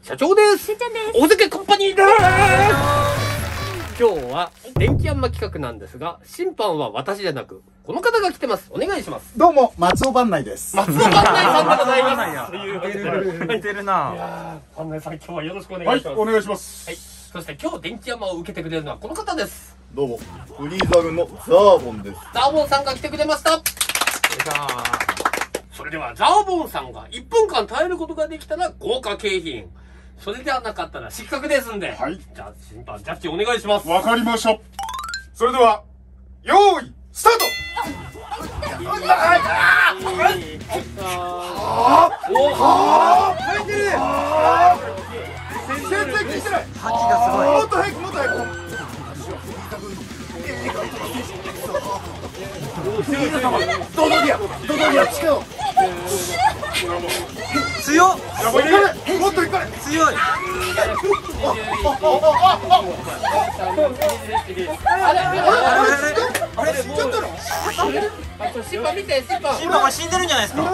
社長です。 せっちゃんです。 お酒カンパニーです。今日は電気ヤンマ企画なんですが、審判は私じゃなくこの方が来てます。お願いします。 どうも松尾番内です。 松尾番内さんでございます。というわけで似てるな。 いやー、番内さん今日はよろしくお願いします。 はい、お願いします。 はい。そして今日電気ヤンマを受けてくれるのはこの方です。 どうも、フリーザルのザーボンです。 ザーボンさんが来てくれました。それではザーボンさんが1分間耐えることができたら豪華景品。それではなかったら失格ですんで。 はい。 じゃあ審判ジャッジお願いします。 わかりました。それでは、よーい、スタート。 入ってる。全然効いてない。 覇気がすごい。 もっと早く、もっと早く。ドドリア、ドドリア、力を。 強っ。 もっといかない。 強い。 あれ、死んじゃったの？ 審判見て、審判。 審判は死んでるんじゃないですか。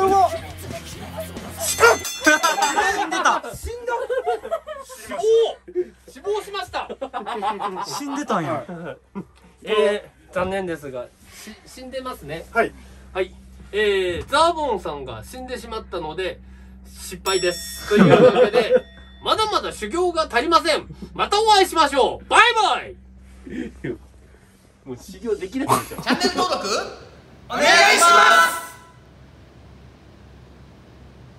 死んでた。 死亡しました。 死んでたんや。 残念ですが、死んでますね。 はい。 はい。ザーボンさんが死んでしまったので、失敗です。というわけで、まだまだ修行が足りません。またお会いしましょう。バイバイ。もう修行できないんですよ。 チャンネル登録お願いします。